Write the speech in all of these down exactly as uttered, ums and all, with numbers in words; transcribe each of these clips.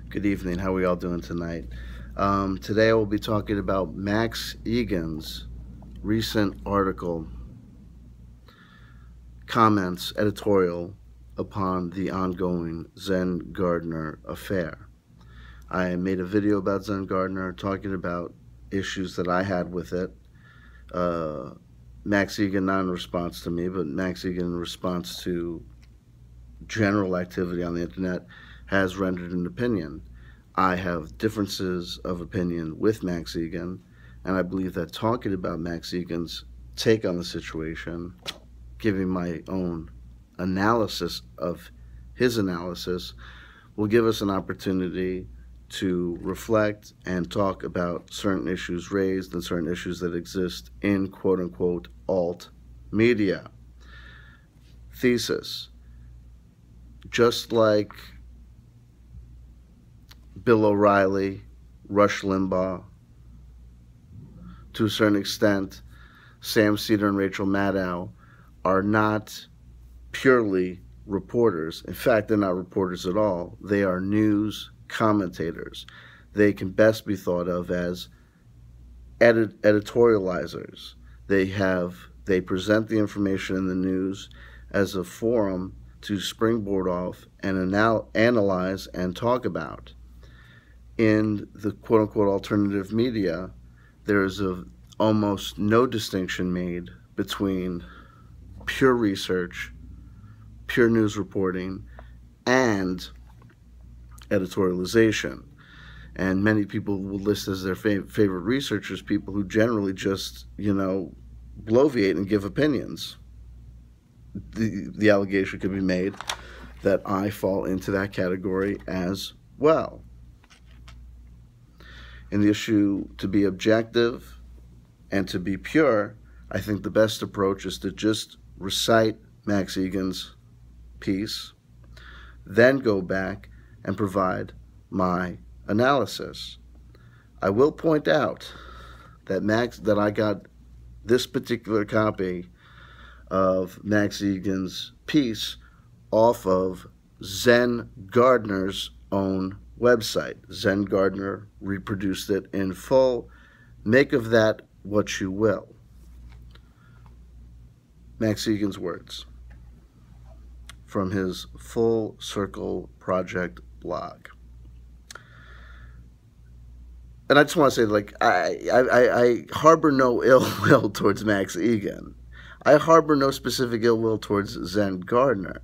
Good evening. How are we all doing tonight? Um, today I will be talking about Max Egan's recent article, comments, editorial upon the ongoing Zen Gardner affair. I made a video about Zen Gardner talking about issues that I had with it. Uh, Max Egan, not in response to me, but Max Egan in response to general activity on the internet, has rendered an opinion. I have differences of opinion with Max Egan, and I believe that talking about Max Egan's take on the situation, giving my own analysis of his analysis, will give us an opportunity to reflect and talk about certain issues raised and certain issues that exist in quote-unquote alt media. Thesis: just like Bill O'Reilly, Rush Limbaugh, to a certain extent, Sam Seder and Rachel Maddow are not purely reporters. In fact, they're not reporters at all. They are news commentators. They can best be thought of as edit editorializers. They have they present the information in the news as a forum to springboard off and anal analyze and talk about. In the quote-unquote alternative media, there is a, almost no distinction made between pure research, pure news reporting, and editorialization. And many people will list as their fav favorite researchers people who generally just, you know, bloviate and give opinions. The, the allegation could be made that I fall into that category as well. In the issue to be objective and to be pure, I think the best approach is to just recite Max Egan's piece, then go back and provide my analysis. I will point out that Max that I got this particular copy of Max Egan's piece off of Zen Gardner's own website. Zen Gardner reproduced it in full. Make of that what you will. Max Egan's words from his Full Circle Project blog. And I just want to say, like, I, I, I harbor no ill will towards Max Egan. I harbor no specific ill will towards Zen Gardner.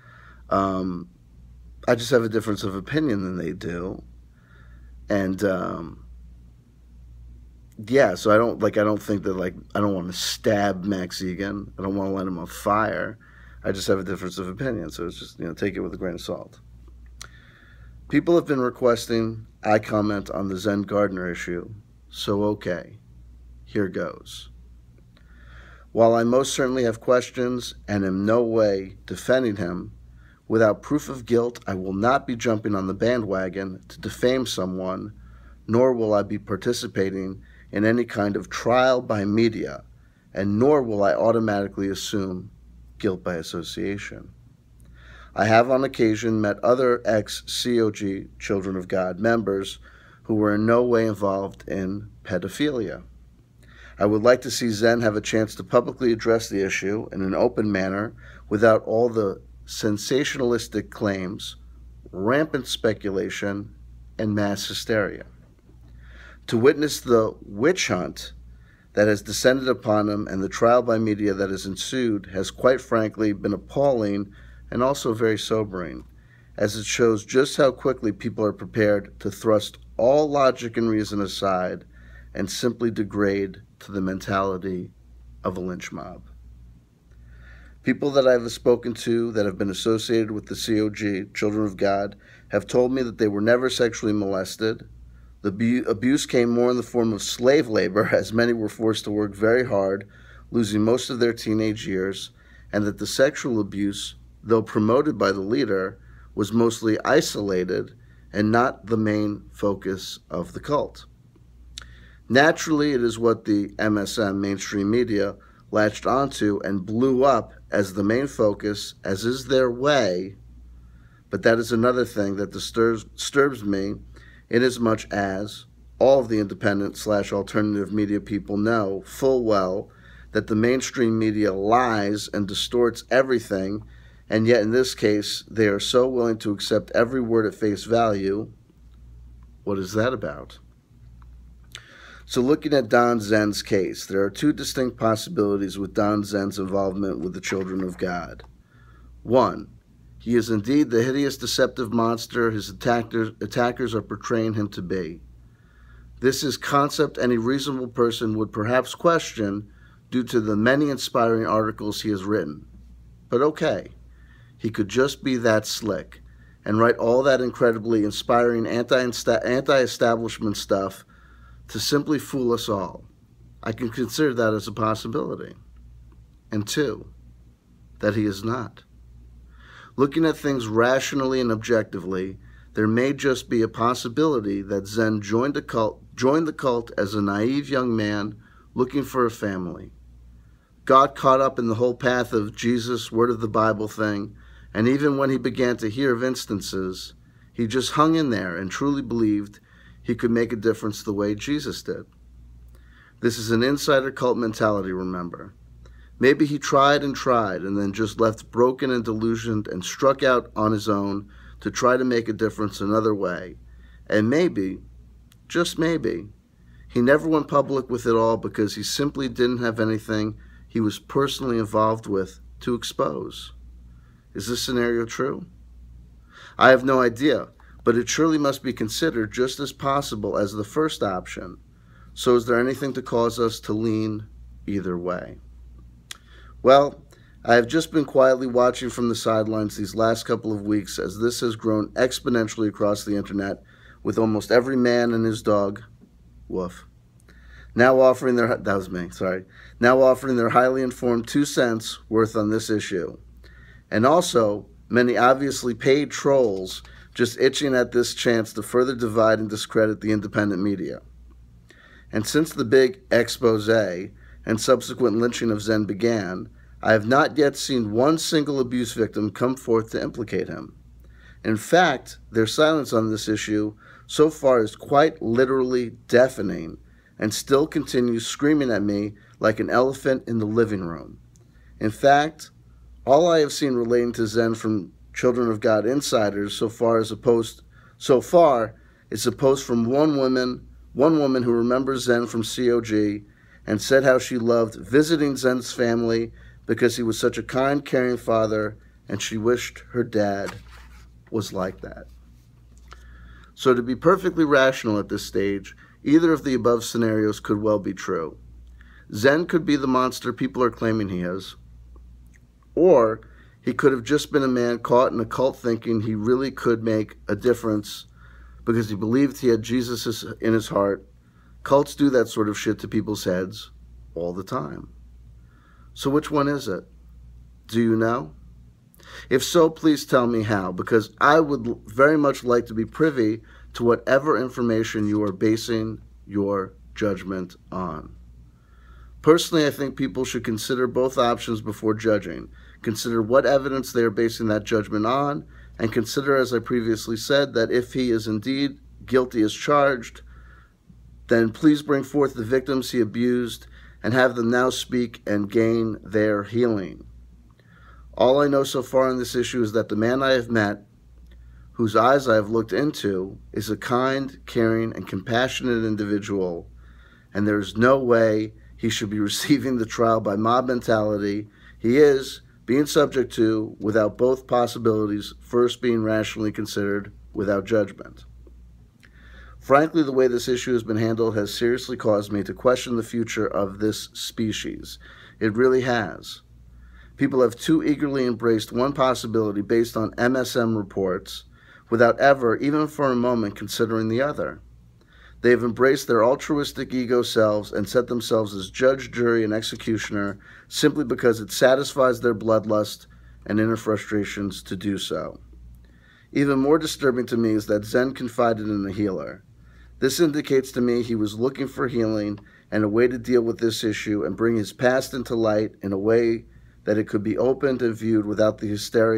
Um, I just have a difference of opinion than they do. And, um, yeah, so I don't, like, I don't think that, like, I don't want to stab Max Egan. I don't want to light him on fire. I just have a difference of opinion. So it's just, you know, take it with a grain of salt. People have been requesting I comment on the Zen Gardner issue. So, okay, here goes. While I most certainly have questions and am no way defending him, without proof of guilt, I will not be jumping on the bandwagon to defame someone, nor will I be participating in any kind of trial by media, and nor will I automatically assume guilt by association. I have on occasion met other ex-C O G Children of God members who were in no way involved in pedophilia. I would like to see Zen have a chance to publicly address the issue in an open manner without all the sensationalistic claims, rampant speculation, and mass hysteria. To witness the witch hunt that has descended upon him and the trial by media that has ensued has quite frankly been appalling and also very sobering, as it shows just how quickly people are prepared to thrust all logic and reason aside and simply degrade to the mentality of a lynch mob. People that I've spoken to that have been associated with the C O G, Children of God, have told me that they were never sexually molested. The abuse came more in the form of slave labor, as many were forced to work very hard, losing most of their teenage years, and that the sexual abuse, though promoted by the leader, was mostly isolated and not the main focus of the cult. Naturally, it is what the M S M, mainstream media, latched onto and blew up as the main focus, as is their way, but that is another thing that disturbs, disturbs me, inasmuch as all of the independent slash alternative media people know full well that the mainstream media lies and distorts everything, and yet in this case they are so willing to accept every word at face value. What is that about? So looking at Don Zen's case, there are two distinct possibilities with Don Zen's involvement with the children of God. One, he is indeed the hideous, deceptive monster his attackers, attackers are portraying him to be. This is concept any reasonable person would perhaps question due to the many inspiring articles he has written. But okay, he could just be that slick and write all that incredibly inspiring anti-establishment stuff to simply fool us all. I can consider that as a possibility. And two, that he is not. Looking at things rationally and objectively, there may just be a possibility that Zen joined a cult, joined the cult as a naive young man looking for a family, got caught up in the whole path of Jesus, word of the Bible thing, and even when he began to hear of instances, he just hung in there and truly believed he could make a difference the way Jesus did. This is an insider cult mentality, remember. Maybe he tried and tried and then just left broken and delusioned and struck out on his own to try to make a difference another way. And maybe, just maybe, he never went public with it all because he simply didn't have anything he was personally involved with to expose. Is this scenario true? I have no idea, but it surely must be considered just as possible as the first option. So is there anything to cause us to lean either way? Well, I have just been quietly watching from the sidelines these last couple of weeks as this has grown exponentially across the internet, with almost every man and his dog, woof, now offering their, that was me, sorry, now offering their highly informed two cents worth on this issue. And also, many obviously paid trolls just itching at this chance to further divide and discredit the independent media. And since the big expose and subsequent lynching of Zen began, I have not yet seen one single abuse victim come forth to implicate him. In fact, their silence on this issue so far is quite literally deafening and still continues screaming at me like an elephant in the living room. In fact, all I have seen relating to Zen from Children of God insiders so far is a post so far is a post from one woman, one woman who remembers Zen from C O G and said how she loved visiting Zen's family because he was such a kind, caring father, and she wished her dad was like that. So to be perfectly rational at this stage, either of the above scenarios could well be true. Zen could be the monster people are claiming he is, or he could have just been a man caught in a cult thinking he really could make a difference because he believed he had Jesus in his heart. Cults do that sort of shit to people's heads all the time. So which one is it? Do you know? If so, please tell me how, because I would very much like to be privy to whatever information you are basing your judgment on. Personally, I think people should consider both options before judging. Consider what evidence they are basing that judgment on, and consider, as I previously said, that if he is indeed guilty as charged, then please bring forth the victims he abused and have them now speak and gain their healing. All I know so far on this issue is that the man I have met, whose eyes I have looked into, is a kind, caring, and compassionate individual, and there is no way he should be receiving the trial by mob mentality he is being subject to without both possibilities first being rationally considered without judgment. Frankly, the way this issue has been handled has seriously caused me to question the future of this species. It really has. People have too eagerly embraced one possibility based on M S M reports without ever, even for a moment, considering the other. They have embraced their altruistic ego selves and set themselves as judge, jury, and executioner simply because it satisfies their bloodlust and inner frustrations to do so. Even more disturbing to me is that Zen confided in a healer. This indicates to me he was looking for healing and a way to deal with this issue and bring his past into light in a way that it could be opened and viewed without the hysteria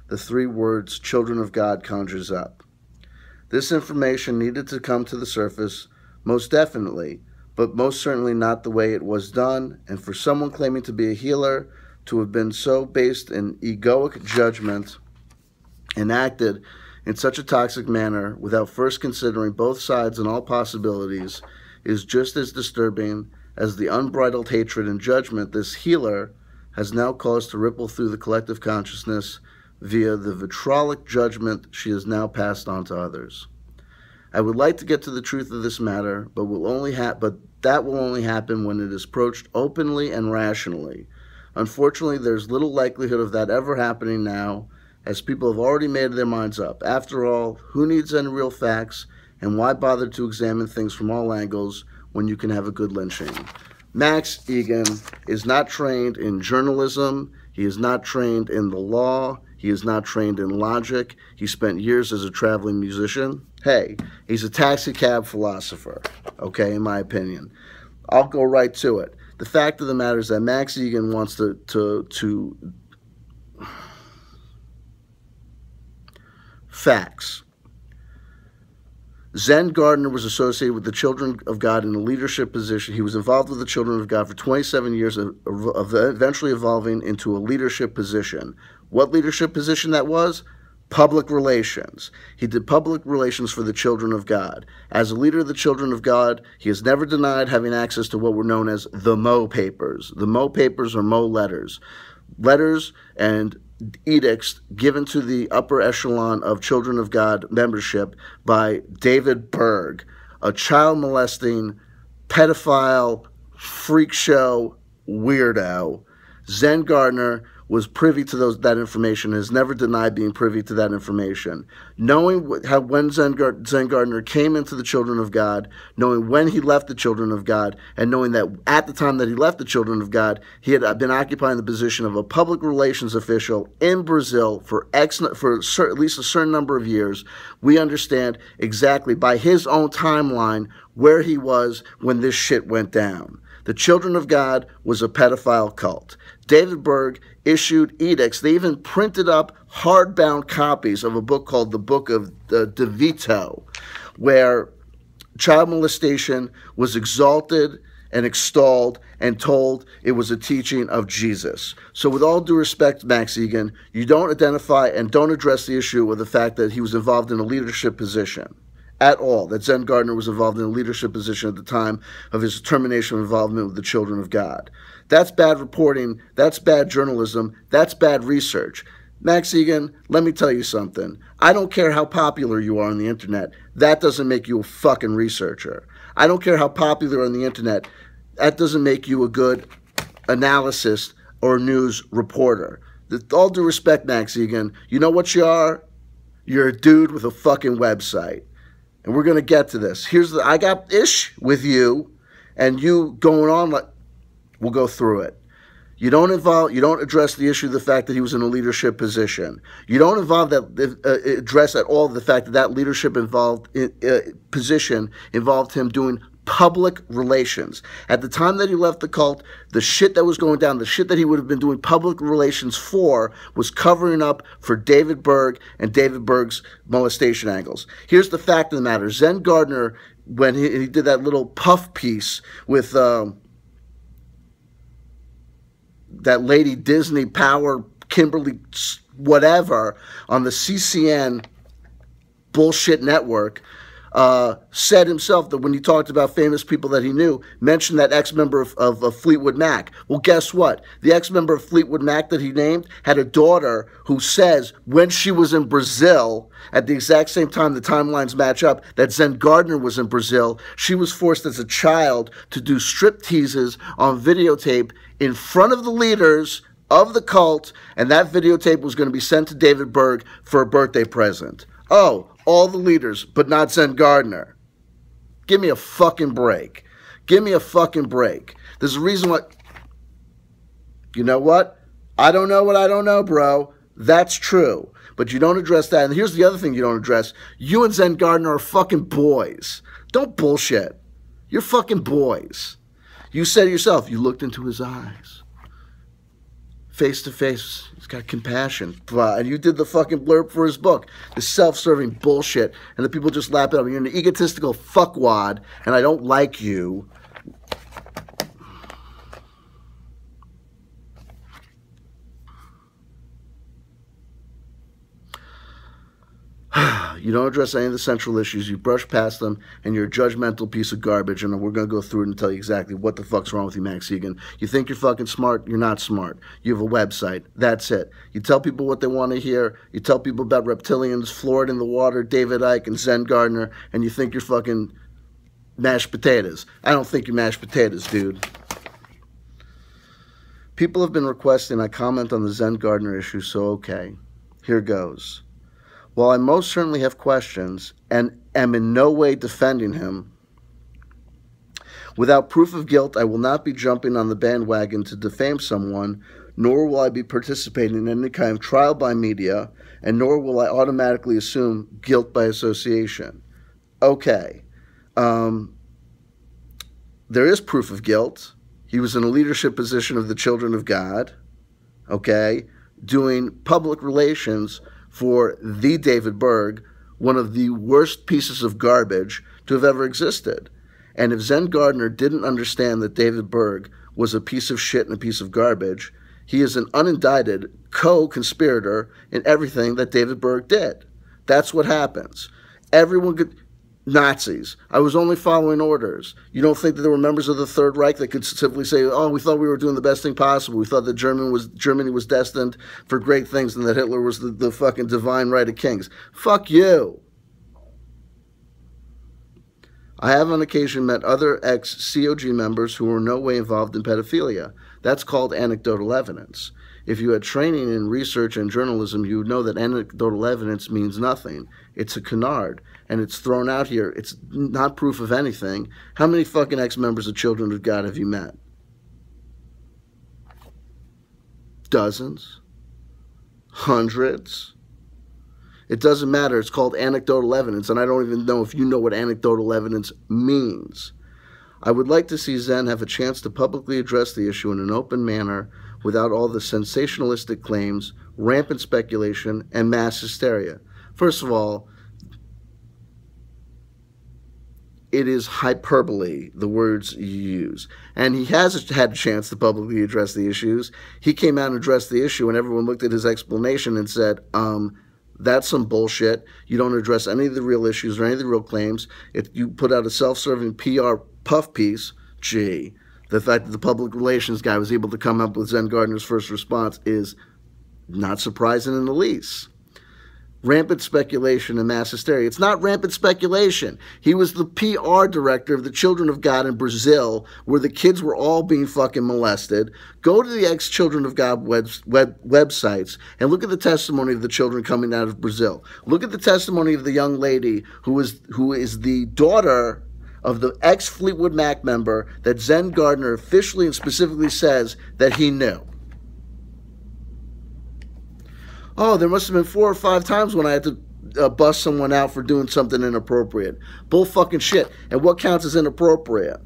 the three words children of God conjures up. This information needed to come to the surface, most definitely, but most certainly not the way it was done, and for someone claiming to be a healer to have been so based in egoic judgment and acted in such a toxic manner without first considering both sides and all possibilities is just as disturbing as the unbridled hatred and judgment this healer has now caused to ripple through the collective consciousness via the vitriolic judgment she has now passed on to others. I would like to get to the truth of this matter, but will only ha- but that will only happen when it is approached openly and rationally. Unfortunately, there's little likelihood of that ever happening now, as people have already made their minds up. After all, who needs any real facts, and why bother to examine things from all angles when you can have a good lynching? Max Igan is not trained in journalism. He is not trained in the law. He is not trained in logic. He spent years as a traveling musician. Hey, he's a taxi cab philosopher, okay, in my opinion. I'll go right to it. The fact of the matter is that Max Igan wants to, to, to facts. Zen Gardner was associated with the Children of God in a leadership position. He was involved with the Children of God for twenty-seven years, of, of eventually evolving into a leadership position. What leadership position that was? Public relations. He did public relations for the Children of God. As a leader of the Children of God, he has never denied having access to what were known as the Mo Papers. The Mo Papers are Mo letters. Letters and edicts given to the upper echelon of Children of God membership by David Berg, a child molesting, pedophile, freak show weirdo. Zen Gardner was privy to those that information, has never denied being privy to that information. Knowing how when Zen, Gard Zen Gardner came into the Children of God, knowing when he left the Children of God, and knowing that at the time that he left the Children of God, he had been occupying the position of a public relations official in Brazil for, X, for at least a certain number of years, we understand exactly by his own timeline where he was when this shit went down. The Children of God was a pedophile cult. David Berg issued edicts. They even printed up hardbound copies of a book called the Book of uh, De Vito, where child molestation was exalted and extolled and told it was a teaching of Jesus. So with all due respect, Max Igan, you don't identify and don't address the issue with the fact that he was involved in a leadership position at all, that Zen Gardner was involved in a leadership position at the time of his termination of involvement with the Children of God. That's bad reporting. That's bad journalism. That's bad research. Max Igan, let me tell you something. I don't care how popular you are on the internet. That doesn't make you a fucking researcher. I don't care how popular on the internet. That doesn't make you a good analyst or news reporter. With all due respect, Max Igan, you know what you are? You're a dude with a fucking website. And we're going to get to this. Here's the, I got ish with you, and you going on like, we'll go through it. You don't involve, you don't address the issue of the fact that he was in a leadership position. You don't involve that, uh, address at all the fact that that leadership involved, uh, position involved him doing public relations. At the time that he left the cult, the shit that was going down, the shit that he would have been doing public relations for was covering up for David Berg and David Berg's molestation angles. Here's the fact of the matter. Zen Gardner, when he, he did that little puff piece with um, that Lady Disney Power, Kimberly whatever, on the C C N bullshit network, Uh, said himself that when he talked about famous people that he knew, mentioned that ex-member of, of, of Fleetwood Mac. Well, guess what? The ex-member of Fleetwood Mac that he named had a daughter who says when she was in Brazil, at the exact same time the timelines match up, that Zen Gardner was in Brazil, she was forced as a child to do strip teases on videotape in front of the leaders of the cult, and that videotape was going to be sent to David Berg for a birthday present. Oh, all the leaders, but not Zen Gardner. Give me a fucking break. Give me a fucking break. There's a reason why. You know what? I don't know what I don't know, bro. That's true. But you don't address that. And here's the other thing you don't address. You and Zen Gardner are fucking boys. Don't bullshit. You're fucking boys. You said it yourself. You looked into his eyes. face to face. He's got compassion. And you did the fucking blurb for his book. The self-serving bullshit. And the people just lap it up. You're an egotistical fuckwad, and I don't like you. You don't address any of the central issues. You brush past them, and you're a judgmental piece of garbage, and we're going to go through it and tell you exactly what the fuck's wrong with you, Max Igan. You think you're fucking smart? You're not smart. You have a website. That's it. You tell people what they want to hear. You tell people about reptilians, fluoride in the water, David Icke, and Zen Gardner, and you think you're fucking mashed potatoes. I don't think you're mashed potatoes, dude. People have been requesting I comment on the Zen Gardner issue, so okay. Here goes. While I most certainly have questions and am in no way defending him, without proof of guilt, I will not be jumping on the bandwagon to defame someone, nor will I be participating in any kind of trial by media, and nor will I automatically assume guilt by association. Okay. Um, there is proof of guilt. He was in a leadership position of the Children of God, okay, doing public relations for the David Berg, one of the worst pieces of garbage to have ever existed. And if Zen Gardner didn't understand that David Berg was a piece of shit and a piece of garbage, he is an unindicted co-conspirator in everything that David Berg did. That's what happens. Everyone could... Nazis. I was only following orders. You don't think that there were members of the Third Reich that could simply say, oh, we thought we were doing the best thing possible. We thought that German was, Germany was destined for great things and that Hitler was the, the fucking divine right of kings. Fuck you. I have on occasion met other ex-C O G members who were in no way involved in pedophilia. That's called anecdotal evidence. If you had training in research and journalism, you would know that anecdotal evidence means nothing. It's a canard, and it's thrown out here. It's not proof of anything. How many fucking ex-members of Children of God have you met? Dozens? Hundreds? It doesn't matter. It's called anecdotal evidence, and I don't even know if you know what anecdotal evidence means. I would like to see Zen have a chance to publicly address the issue in an open manner without all the sensationalistic claims, rampant speculation, and mass hysteria. First of all, it is hyperbole, the words you use. And he has had a chance to publicly address the issues. He came out and addressed the issue, and everyone looked at his explanation and said, um, that's some bullshit. You don't address any of the real issues or any of the real claims. If you put out a self-serving P R puff piece, gee, the fact that the public relations guy was able to come up with Zen Gardner's first response is not surprising in the least. Rampant speculation and mass hysteria. It's not rampant speculation. He was the P R director of the Children of God in Brazil, where the kids were all being fucking molested. Go to the ex-Children of God web, web, websites and look at the testimony of the children coming out of Brazil. Look at the testimony of the young lady who is, who is the daughter of the ex-Fleetwood Mac member that Zen Gardner officially and specifically says that he knew. Oh, there must have been four or five times when I had to uh, bust someone out for doing something inappropriate. Bull fucking shit. And what counts as inappropriate?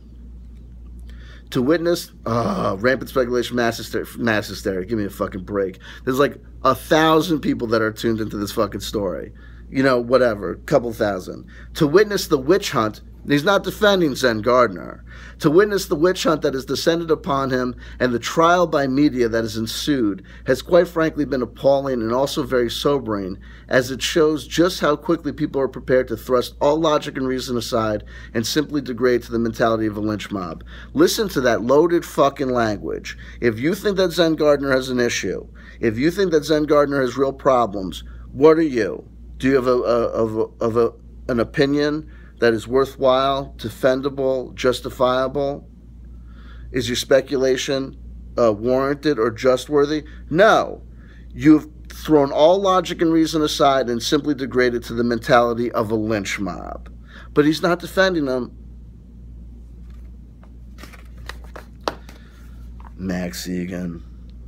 To witness, uh, rampant speculation, mass hysteria, mass hysteria. Give me a fucking break. There's like a thousand people that are tuned into this fucking story. You know, whatever, a couple thousand. To witness the witch hunt. He's not defending Zen Gardner. To witness the witch hunt that has descended upon him and the trial by media that has ensued has quite frankly been appalling and also very sobering, as it shows just how quickly people are prepared to thrust all logic and reason aside and simply degrade to the mentality of a lynch mob. Listen to that loaded fucking language. If you think that Zen Gardner has an issue, if you think that Zen Gardner has real problems, what are you? Do you have a, a, of a, of a, an opinion that is worthwhile, defendable, justifiable? Is your speculation uh, warranted or justworthy? No. You've thrown all logic and reason aside and simply degraded to the mentality of a lynch mob. But he's not defending them. Max Igan.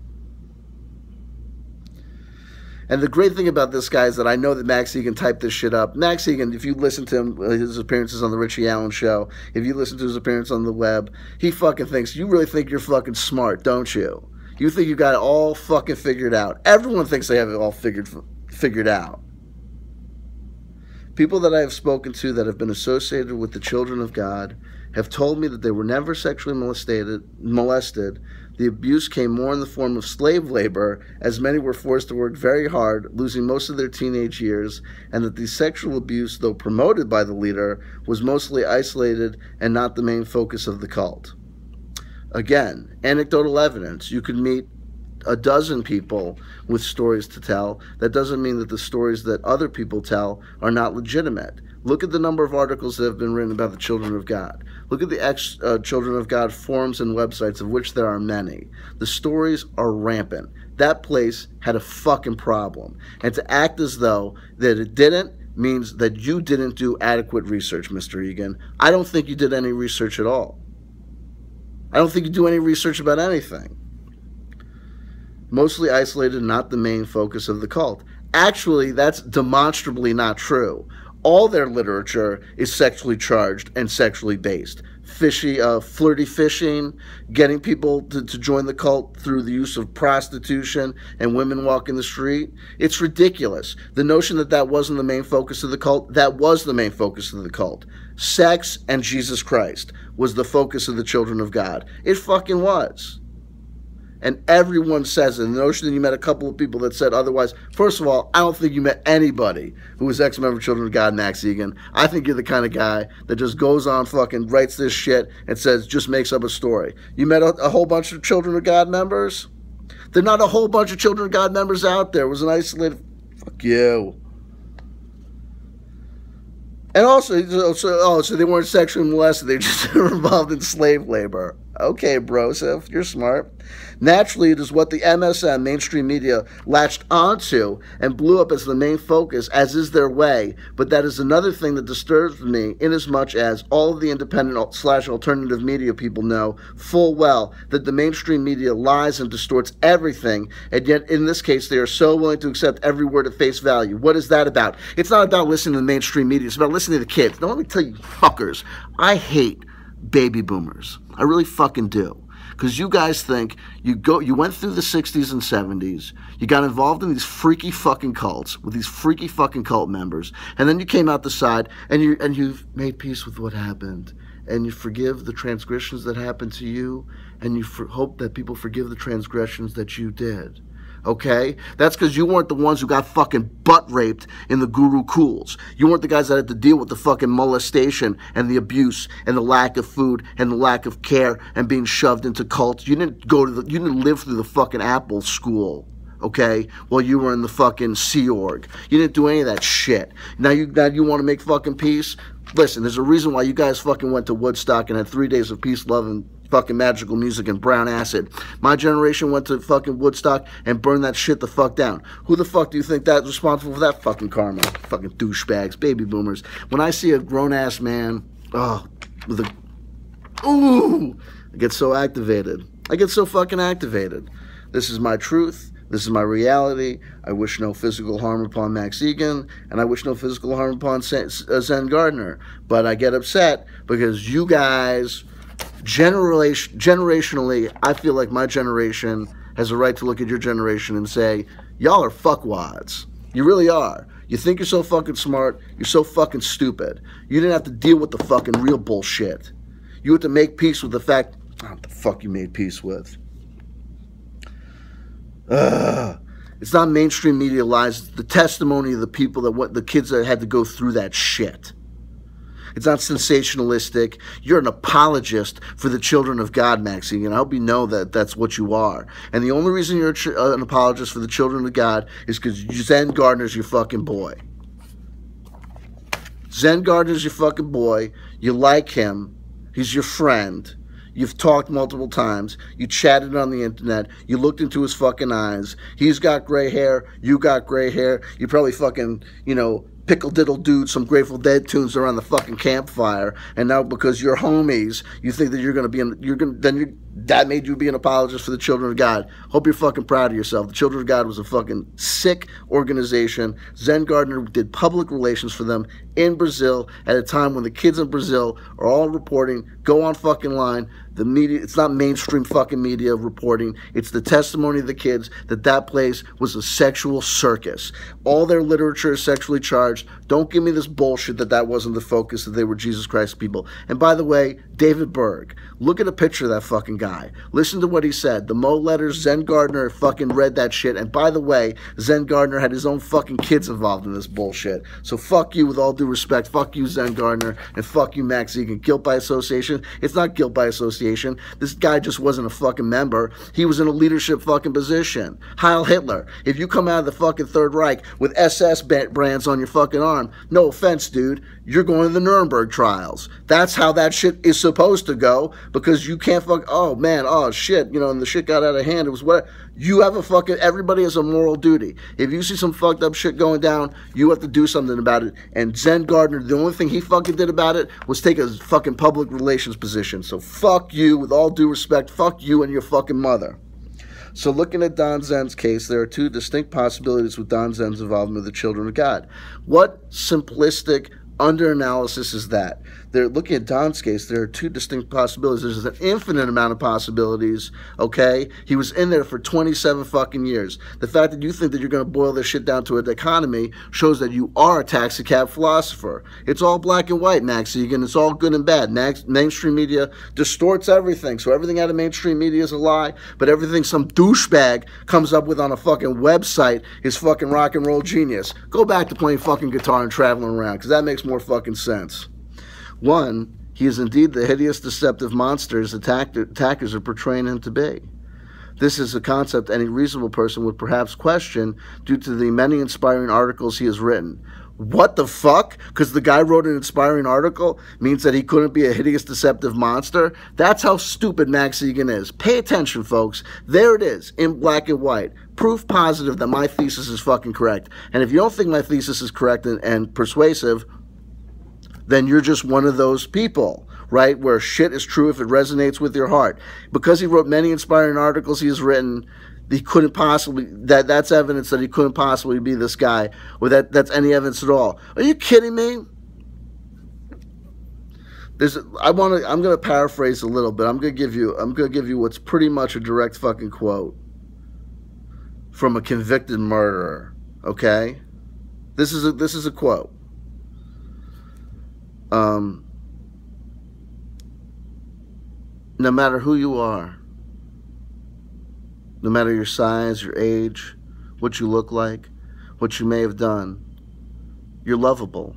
And the great thing about this guy is that I know that Max Igan typed this shit up. Max Igan, if you listen to him, his appearances on the Richie Allen show, if you listen to his appearance on the web, he fucking thinks, you really think you're fucking smart, don't you? You think you got it all fucking figured out. Everyone thinks they have it all figured figured out. People that I have spoken to that have been associated with the children of God have told me that they were never sexually molested. molested. The abuse came more in the form of slave labor, as many were forced to work very hard, losing most of their teenage years, and that the sexual abuse, though promoted by the leader, was mostly isolated and not the main focus of the cult. Again, anecdotal evidence. You could meet a dozen people with stories to tell. That doesn't mean that the stories that other people tell are not legitimate. Look at the number of articles that have been written about the children of God. Look at the ex, uh, Children of God forums and websites, of which there are many. The stories are rampant. That place had a fucking problem. And to act as though that it didn't means that you didn't do adequate research, Mister Egan. I don't think you did any research at all. I don't think you do any research about anything. Mostly isolated, not the main focus of the cult. Actually, that's demonstrably not true. All their literature is sexually charged and sexually based. Fishy, uh, flirty fishing, getting people to, to join the cult through the use of prostitution and women walking the street. It's ridiculous. The notion that that wasn't the main focus of the cult, that was the main focus of the cult. Sex and Jesus Christ was the focus of the children of God. It fucking was. And everyone says it. The notion that you met a couple of people that said otherwise. First of all, I don't think you met anybody who was ex-member of Children of God, Max Egan. I think you're the kind of guy that just goes on fucking, writes this shit and says, just makes up a story. You met a, a whole bunch of Children of God members? There are not a whole bunch of Children of God members out there. It was an isolated... Fuck you. And also, so, oh, so they weren't sexually molested. They just were involved in slave labor. Okay, Broseph, you're smart. Naturally, it is what the M S M, mainstream media, latched onto and blew up as the main focus, as is their way. But that is another thing that disturbs me, inasmuch as all of the independent slash alternative media people know full well that the mainstream media lies and distorts everything, and yet in this case they are so willing to accept every word at face value. What is that about? It's not about listening to the mainstream media. It's about listening to the kids. Now let me tell you, fuckers, I hate baby boomers. I really fucking do. Because you guys think you go, you went through the sixties and seventies, you got involved in these freaky fucking cults with these freaky fucking cult members, and then you came out the side and you and you've made peace with what happened, and you forgive the transgressions that happened to you, and you for, hope that people forgive the transgressions that you did. Okay? That's because you weren't the ones who got fucking butt raped in the Guru Cools. You weren't the guys that had to deal with the fucking molestation and the abuse and the lack of food and the lack of care and being shoved into cults. You didn't go to the, you didn't live through the fucking Apple school, okay, while you were in the fucking Sea Org. You didn't do any of that shit. Now you, now you want to make fucking peace? Listen, there's a reason why you guys fucking went to Woodstock and had three days of peace, love, and fucking magical music and brown acid. My generation went to fucking Woodstock and burned that shit the fuck down. Who the fuck do you think that's responsible for that fucking karma? Fucking douchebags, baby boomers. When I see a grown-ass man, oh, with a, ooh, I get so activated. I get so fucking activated. This is my truth. This is my reality. I wish no physical harm upon Max Egan, and I wish no physical harm upon Zen Gardner. But I get upset because you guys, generation, generationally, I feel like my generation has a right to look at your generation and say, y'all are fuckwads. You really are. You think you're so fucking smart. You're so fucking stupid. You didn't have to deal with the fucking real bullshit. You had to make peace with the fact, oh, what the fuck you made peace with? Ugh. It's not mainstream media lies. It's the testimony of the people that what the kids that had to go through that shit. It's not sensationalistic. You're an apologist for the children of God, Maxine, and I hope you know that that's what you are. And the only reason you're uh, an apologist for the children of God is because Zen Gardner's your fucking boy. Zen Gardner's your fucking boy. You like him. He's your friend. You've talked multiple times. You chatted on the internet. You looked into his fucking eyes. He's got gray hair. You got gray hair. You probably fucking, you know, pickle diddle dude some Grateful Dead tunes around the fucking campfire, and now because you're homies, you think that you're gonna be in, you're gonna then you that made you be an apologist for the Children of God. Hope you're fucking proud of yourself. The Children of God was a fucking sick organization. Zen Gardner did public relations for them in Brazil at a time when the kids in Brazil are all reporting, go on fucking line, The media, it's not mainstream fucking media reporting. It's the testimony of the kids that that place was a sexual circus. All their literature is sexually charged. Don't give me this bullshit that that wasn't the focus, that they were Jesus Christ people. And by the way, David Berg, look at a picture of that fucking guy. Listen to what he said. The Mo letters, Zen Gardner fucking read that shit. And by the way, Zen Gardner had his own fucking kids involved in this bullshit. So fuck you with all due respect. Fuck you, Zen Gardner. And fuck you, Max Igan. Guilt by association. It's not guilt by association. This guy just wasn't a fucking member. He was in a leadership fucking position. Heil Hitler. If you come out of the fucking Third Reich with S S brands on your fucking arm, no offense, dude, you're going to the Nuremberg trials. That's how that shit is supposed to go, because you can't fuck, oh man, oh shit, you know, and the shit got out of hand. It was what, you have a fucking, everybody has a moral duty. If you see some fucked up shit going down, you have to do something about it. And Zen Gardner, the only thing he fucking did about it was take a fucking public relations position. So fuck you, with all due respect, fuck you and your fucking mother. So looking at Don Zen's case, there are two distinct possibilities with Don Zen's involvement with the children of God. What simplistic under-analysis is that? They're looking at Don's case, there are two distinct possibilities. There's an infinite amount of possibilities, okay? He was in there for twenty-seven fucking years. The fact that you think that you're going to boil this shit down to an economy shows that you are a taxi cab philosopher. It's all black and white, Max Igan. It's all good and bad. Max, mainstream media distorts everything. So everything out of mainstream media is a lie, but everything some douchebag comes up with on a fucking website is fucking rock and roll genius. Go back to playing fucking guitar and traveling around, because that makes more fucking sense. One, he is indeed the hideous, deceptive monster his attack attackers are portraying him to be. This is a concept any reasonable person would perhaps question due to the many inspiring articles he has written. What the fuck? Because the guy wrote an inspiring article means that he couldn't be a hideous, deceptive monster? That's how stupid Max Igan is. Pay attention, folks. There it is, in black and white. Proof positive that my thesis is fucking correct. And if you don't think my thesis is correct and, and persuasive, then you're just one of those people, right, where shit is true if it resonates with your heart. Because he wrote many inspiring articles he has written, he couldn't possibly, that that's evidence that he couldn't possibly be this guy, or that that's any evidence at all. Are you kidding me? There's, I want to, I'm going to paraphrase a little bit. I'm going to give you, I'm going to give you what's pretty much a direct fucking quote from a convicted murderer, okay? This is a, this is a quote. Um, no matter who you are, no matter your size, your age, what you look like, what you may have done, you're lovable.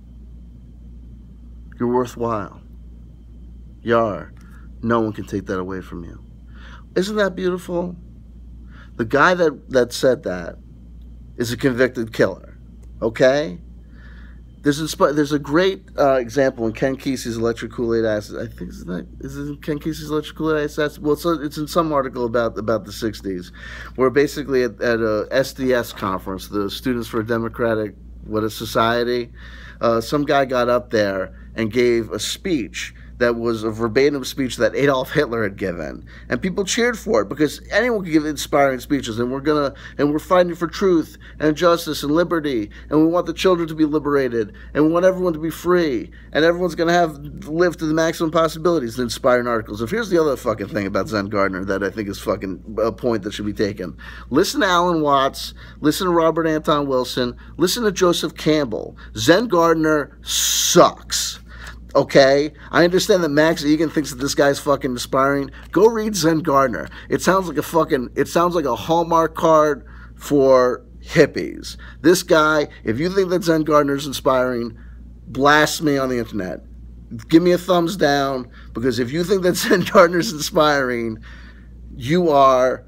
You're worthwhile. You are. No one can take that away from you. Isn't that beautiful? The guy that, that said that is a convicted killer, okay? There's a, there's a great uh, example in Ken Kesey's Electric Kool-Aid Acid. I think is that is it Ken Kesey's Electric Kool-Aid Acid? Well, it's, a, it's in some article about about the sixties, where basically at, at a S D S conference, the Students for a Democratic what a Society, uh, some guy got up there and gave a speech that was a verbatim speech that Adolf Hitler had given, and people cheered for it because anyone can give inspiring speeches, and we're gonna and we're fighting for truth and justice and liberty, and we want the children to be liberated, and we want everyone to be free, and everyone's gonna have live to the maximum possibilities. The inspiring articles. So here's the other fucking thing about Zen Gardner that I think is fucking a point that should be taken. Listen to Alan Watts. Listen to Robert Anton Wilson. Listen to Joseph Campbell. Zen Gardner sucks. Okay, I understand that Max Igan thinks that this guy's fucking inspiring. Go read Zen Gardner. It sounds like a fucking, it sounds like a Hallmark card for hippies. This guy, if you think that Zen Gardner's inspiring, blast me on the internet. Give me a thumbs down, because if you think that Zen Gardner's inspiring, you are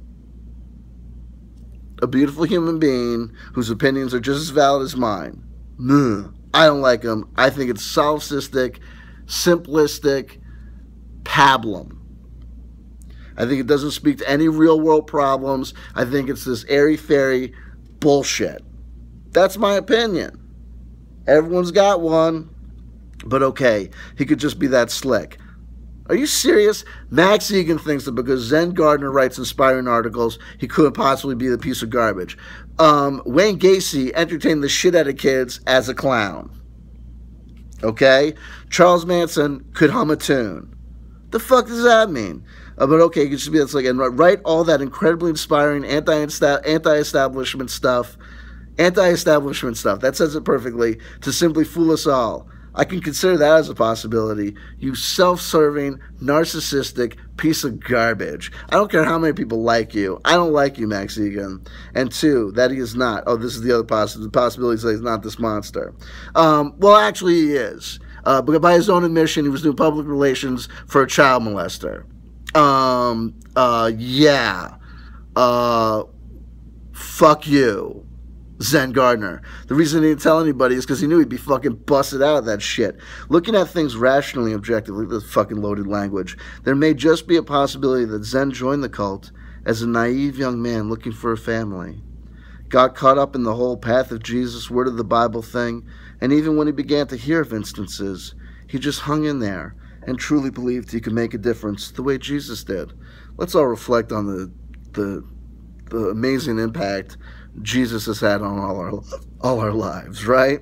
a beautiful human being whose opinions are just as valid as mine. Ugh. I don't like him. I think it's solipsistic, simplistic, pablum. I think it doesn't speak to any real-world problems. I think it's this airy-fairy bullshit. That's my opinion. Everyone's got one, but okay, he could just be that slick. Are you serious? Max Igan thinks that because Zen Gardner writes inspiring articles, he couldn't possibly be the piece of garbage. Um, Wayne Gacy entertained the shit out of kids as a clown. Okay? Charles Manson could hum a tune. The fuck does that mean? Uh, but okay, it should be, it's like, and write all that incredibly inspiring anti-establishment stuff, anti-establishment stuff, that says it perfectly, to simply fool us all. I can consider that as a possibility. You self-serving, narcissistic piece of garbage. I don't care how many people like you. I don't like you, Max Igan. And two, that he is not. Oh, this is the other possibility. The possibility that he's not this monster. Um, well, actually, he is. Uh, but by his own admission, he was doing public relations for a child molester. Um, uh, yeah. Uh, fuck you. Zen Gardner. The reason he didn't tell anybody is because he knew he'd be fucking busted out of that shit. Looking at things rationally and objectively, this fucking loaded language, there may just be a possibility that Zen joined the cult as a naive young man looking for a family. Got caught up in the whole path of Jesus, word of the Bible thing, and even when he began to hear of instances, he just hung in there and truly believed he could make a difference the way Jesus did. Let's all reflect on the the, the amazing impact Jesus has had on all our all our lives, right?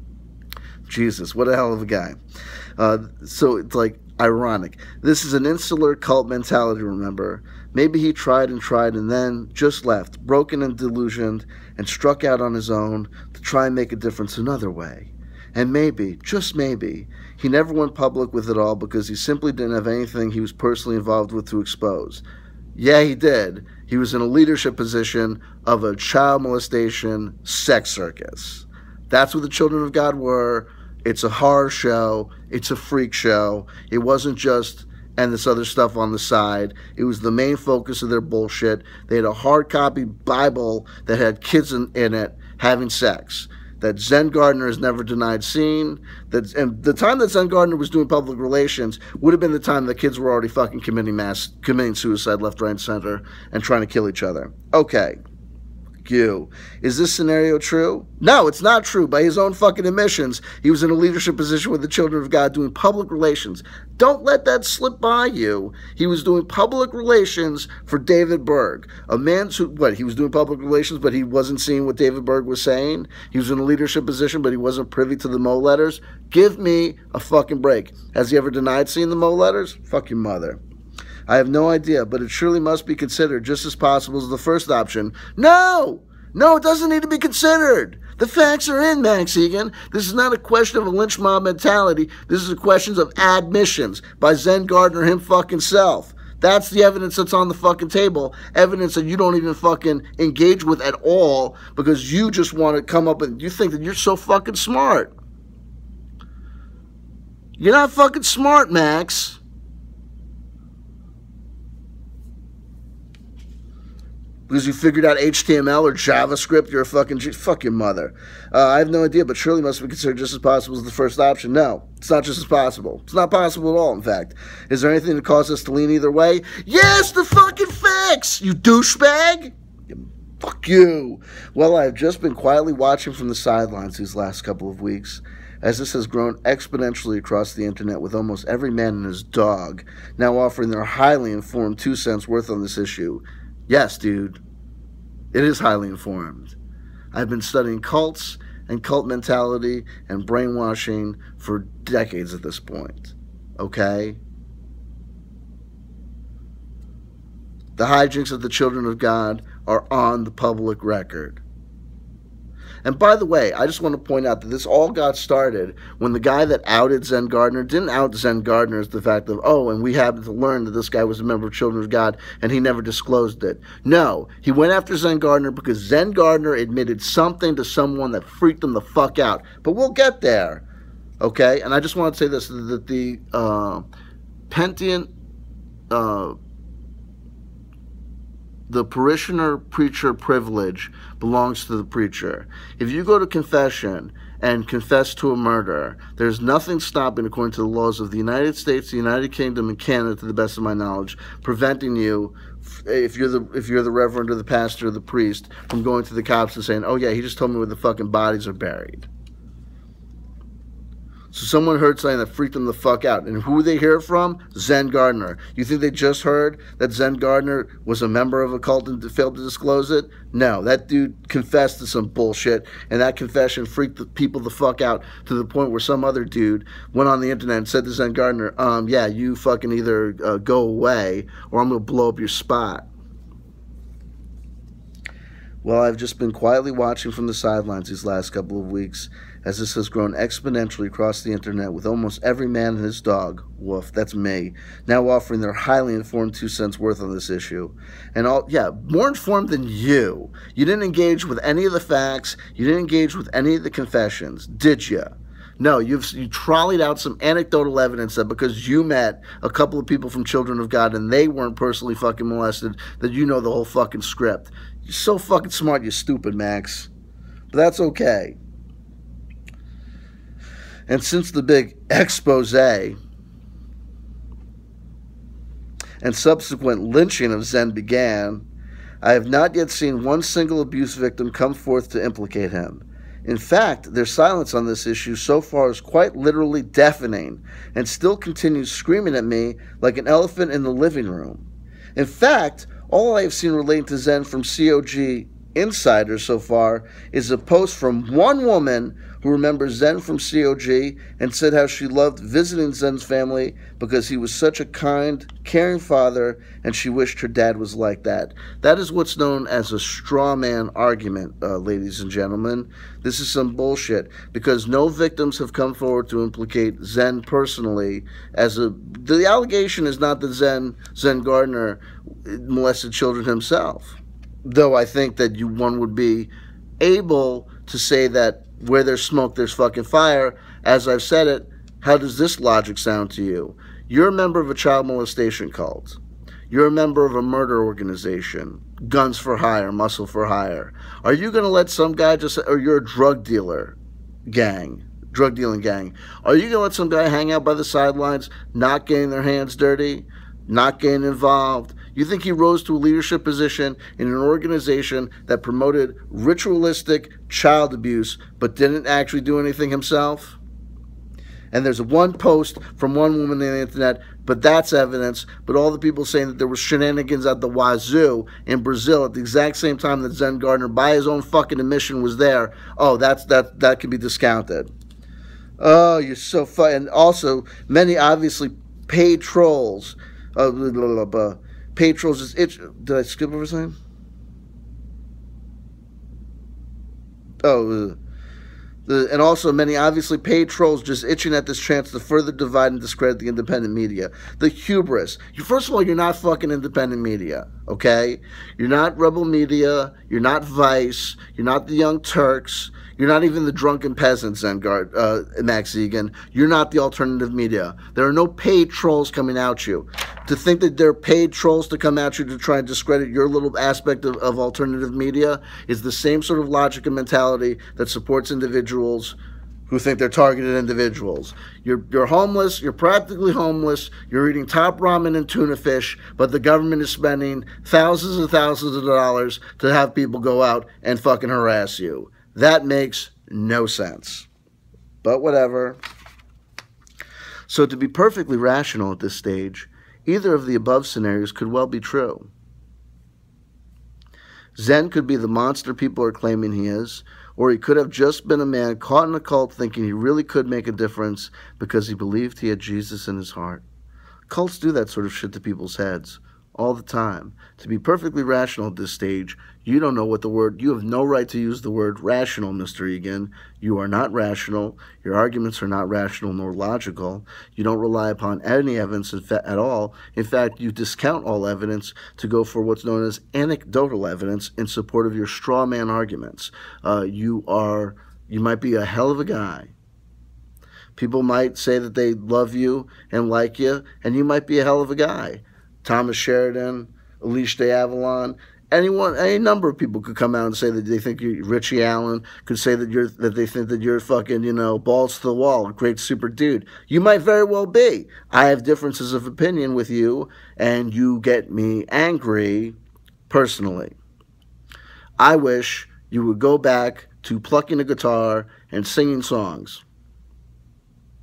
Jesus, what a hell of a guy. Uh, so it's like ironic. This is an insular cult mentality, remember? Maybe he tried and tried and then just left, broken and delusioned, and struck out on his own to try and make a difference another way. And maybe, just maybe, he never went public with it all because he simply didn't have anything he was personally involved with to expose. Yeah, he did. He was in a leadership position of a child molestation sex circus. That's what the Children of God were. It's a horror show. It's a freak show. It wasn't just, and this other stuff on the side. It was the main focus of their bullshit. They had a hard copy Bible that had kids in, in it having sex. That Zen Gardner has never denied seeing. That, and the time that Zen Gardner was doing public relations would have been the time that kids were already fucking committing mass, committing suicide left, right, and center and trying to kill each other. Okay. You. Is this scenario true? No, it's not true. By his own fucking admissions, he was in a leadership position with the Children of God doing public relations. Don't let that slip by you. He was doing public relations for David Berg. A man who, what, he was doing public relations, but he wasn't seeing what David Berg was saying? He was in a leadership position, but he wasn't privy to the Mo letters? Give me a fucking break. Has he ever denied seeing the Mo letters? Fuck your mother. I have no idea, but it surely must be considered just as possible as the first option. No! No, it doesn't need to be considered. The facts are in, Max Igan. This is not a question of a lynch mob mentality. This is a question of admissions by Zen Gardner him fucking self. That's the evidence that's on the fucking table. Evidence that you don't even fucking engage with at all because you just want to come up and you think that you're so fucking smart. You're not fucking smart, Max. Because you figured out H T M L or JavaScript, you're a fucking G- fuck your mother. Uh, I have no idea, but surely must be considered just as possible as the first option. No, it's not just as possible. It's not possible at all, in fact. Is there anything that causes us to lean either way? Yes, the fucking facts, you douchebag! Fuck you. Well, I've just been quietly watching from the sidelines these last couple of weeks, as this has grown exponentially across the internet with almost every man and his dog now offering their highly informed two cents worth on this issue. Yes, dude, it is highly informed. I've been studying cults and cult mentality and brainwashing for decades at this point, okay? The hijinks of the Children of God are on the public record. And by the way, I just want to point out that this all got started when the guy that outed Zen Gardner didn't out Zen Gardner as the fact of, oh, and we happened to learn that this guy was a member of Children of God and he never disclosed it. No, he went after Zen Gardner because Zen Gardner admitted something to someone that freaked him the fuck out. But we'll get there, okay? And I just want to say this, that the uh, Pentean... Uh, The parishioner preacher privilege belongs to the preacher. If you go to confession and confess to a murder, there's nothing stopping, according to the laws of the United States, the United Kingdom, and Canada, to the best of my knowledge, preventing you, if you're the if you're the reverend or the pastor or the priest, from going to the cops and saying, "Oh yeah, he just told me where the fucking bodies are buried." So someone heard something that freaked them the fuck out. And who they hear it from? Zen Gardner. You think they just heard that Zen Gardner was a member of a cult and failed to disclose it? No, that dude confessed to some bullshit, and that confession freaked the people the fuck out to the point where some other dude went on the internet and said to Zen Gardner, um, yeah, you fucking either uh, go away or I'm going to blow up your spot. Well, I've just been quietly watching from the sidelines these last couple of weeks as this has grown exponentially across the internet, with almost every man and his dog, woof, that's me, now offering their highly informed two cents worth on this issue. And all, yeah, more informed than you. You didn't engage with any of the facts. You didn't engage with any of the confessions, did you? No, you've you trolleyed out some anecdotal evidence that because you met a couple of people from Children of God and they weren't personally fucking molested, that you know the whole fucking script. You're so fucking smart, you stupid, Max. But that's okay. And since the big expose and subsequent lynching of Zen began, I have not yet seen one single abuse victim come forth to implicate him. In fact, their silence on this issue so far is quite literally deafening and still continues screaming at me like an elephant in the living room. In fact, all I have seen relating to Zen from C O G insiders so far is a post from one woman who remembers Zen from C O G and said how she loved visiting Zen's family because he was such a kind, caring father, and she wished her dad was like that. That is what's known as a straw man argument, uh, ladies and gentlemen. This is some bullshit because no victims have come forward to implicate Zen personally as a... The allegation is not that Zen, Zen Gardner molested children himself. Though I think that you one would be able to say that where there's smoke, there's fucking fire. As I've said it, how does this logic sound to you? You're a member of a child molestation cult. You're a member of a murder organization, guns for hire, muscle for hire. Are you going to let some guy just, or you're a drug dealer gang, drug dealing gang. Are you going to let some guy hang out by the sidelines, not getting their hands dirty, not getting involved? You think he rose to a leadership position in an organization that promoted ritualistic child abuse but didn't actually do anything himself? And there's one post from one woman on the internet, but that's evidence. But all the people saying that there were shenanigans at the wazoo in Brazil at the exact same time that Zen Gardner, by his own fucking admission, was there. Oh, that's that that can be discounted. Oh, you're so funny. And also, many obviously paid trolls. Uh, blah, blah, blah, paid trolls is itch. Did I skip over something? Oh, uh, the, and also many obviously paid trolls just itching at this chance to further divide and discredit the independent media. The hubris. You, first of all, you're not fucking independent media, okay? You're not Rebel Media. You're not Vice. You're not the Young Turks. You're not even the drunken peasants, Zengard, uh, Max Egan. You're not the alternative media. There are no paid trolls coming at you. To think that there are paid trolls to come at you to try and discredit your little aspect of, of alternative media is the same sort of logic and mentality that supports individuals who think they're targeted individuals. You're, you're homeless, you're practically homeless, you're eating top ramen and tuna fish, but the government is spending thousands and thousands of dollars to have people go out and fucking harass you. That makes no sense. But whatever. So to be perfectly rational at this stage, either of the above scenarios could well be true. Zen could be the monster people are claiming he is, or he could have just been a man caught in a cult thinking he really could make a difference because he believed he had Jesus in his heart. Cults do that sort of shit to people's heads all the time. To be perfectly rational at this stage, you don't know what the word, you have no right to use the word rational, Mister Egan. You are not rational. Your arguments are not rational nor logical. You don't rely upon any evidence at all. In fact, you discount all evidence to go for what's known as anecdotal evidence in support of your straw man arguments. Uh, you are, you might be a hell of a guy. People might say that they love you and like you, and you might be a hell of a guy. Thomas Sheridan, Alicia de Avalon, anyone, any number of people could come out and say that they think you're, Richie Allen could say that you're, that they think that you're fucking, you know, balls to the wall, a great super dude. You might very well be. I have differences of opinion with you, and you get me angry personally. I wish you would go back to plucking a guitar and singing songs.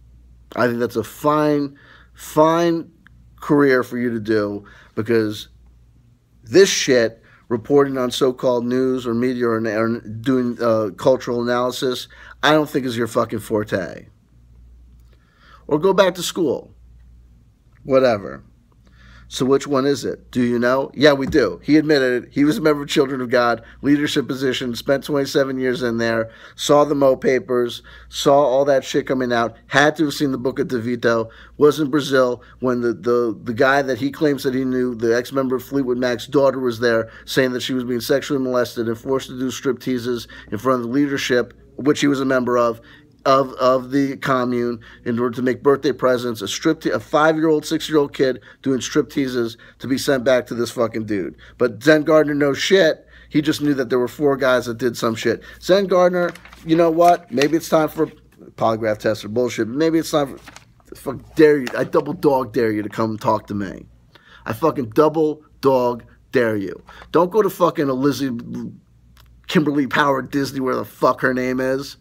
I think that's a fine, fine career for you to do, because this shit, reporting on so-called news or media or, or doing uh, cultural analysis, I don't think is your fucking forte. Or go back to school. Whatever. So which one is it? Do you know? Yeah, we do. He admitted it. He was a member of Children of God, leadership position, spent twenty-seven years in there, saw the Mo papers, saw all that shit coming out, had to have seen the Book of DeVito, was in Brazil when the, the, the guy that he claims that he knew, the ex-member of Fleetwood Mac's daughter, was there saying that she was being sexually molested and forced to do strip teases in front of the leadership, which he was a member of, of of the commune, in order to make birthday presents, a strip a five-year-old, six-year-old kid doing strip teases to be sent back to this fucking dude. But Zen Gardner knows shit. He just knew that there were four guys that did some shit. Zen Gardner, you know what? Maybe it's time for polygraph test or bullshit. Maybe it's time for, fuck, dare you. I double dog dare you to come talk to me. I fucking double dog dare you. Don't go to fucking Elizabeth Kimberly Power Disney, where the fuck her name is.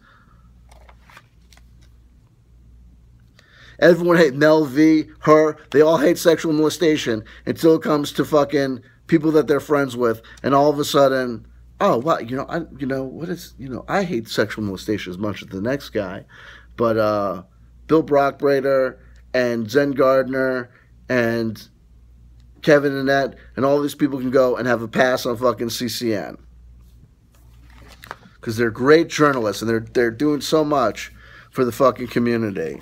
Everyone hates Mel V, her. They all hate sexual molestation until it comes to fucking people that they're friends with, and all of a sudden, oh, wow, you know, I, you know, what is, you know, I hate sexual molestation as much as the next guy, but uh, Bill Brockbrader and Zen Gardner and Kevin Annett and all these people can go and have a pass on fucking C C N because they're great journalists and they're they're doing so much for the fucking community.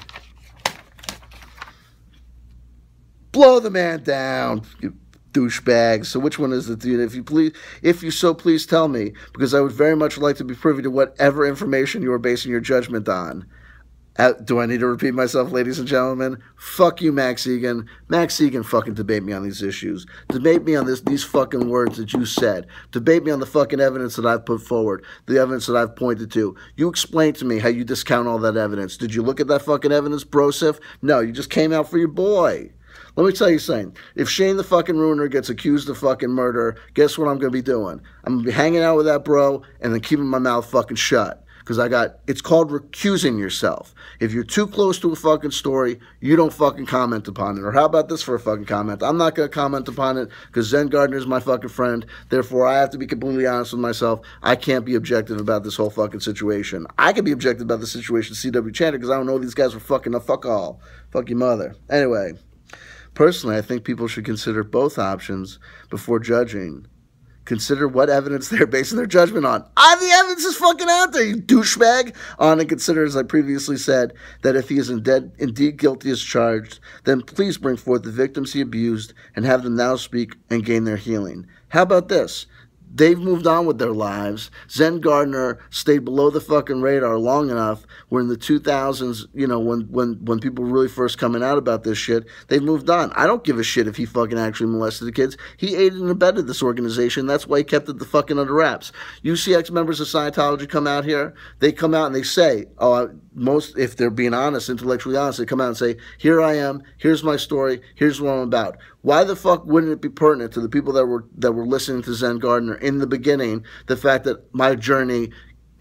Blow the man down, you douchebags. So which one is it, dude? If you please, if you so please tell me, because I would very much like to be privy to whatever information you are basing your judgment on. Uh, do I need to repeat myself, ladies and gentlemen? Fuck you, Max Egan. Max Egan fucking debate me on these issues. Debate me on this, these fucking words that you said. Debate me on the fucking evidence that I've put forward, the evidence that I've pointed to. You explain to me how you discount all that evidence. Did you look at that fucking evidence, Broseph? No, you just came out for your boy. Let me tell you something. If Shane the fucking Ruiner gets accused of fucking murder, guess what I'm going to be doing? I'm going to be hanging out with that bro and then keeping my mouth fucking shut. Because I got, it's called recusing yourself. If you're too close to a fucking story, you don't fucking comment upon it. Or how about this for a fucking comment? I'm not going to comment upon it because Zen Gardner is my fucking friend. Therefore, I have to be completely honest with myself. I can't be objective about this whole fucking situation. I can be objective about the situation C W Chanter because I don't know these guys are fucking a fuck all. Fuck your mother. Anyway. Personally, I think people should consider both options before judging. Consider what evidence they're basing their judgment on. Ah, the evidence is fucking out there, you douchebag. On and consider, as I previously said, that if he is indeed, indeed guilty as charged, then please bring forth the victims he abused and have them now speak and gain their healing. How about this? They've moved on with their lives. Zen Gardner stayed below the fucking radar long enough where in the two thousands, you know, when, when, when people were really first coming out about this shit, they've moved on. I don't give a shit if he fucking actually molested the kids. He aided and abetted this organization. That's why he kept it the fucking under wraps. U C X members of Scientology come out here. They come out and they say, oh, most, if they're being honest, intellectually honest, they come out and say, here I am, here's my story, here's what I'm about. Why the fuck wouldn't it be pertinent to the people that were that were listening to Zen Gardner in the beginning, the fact that my journey,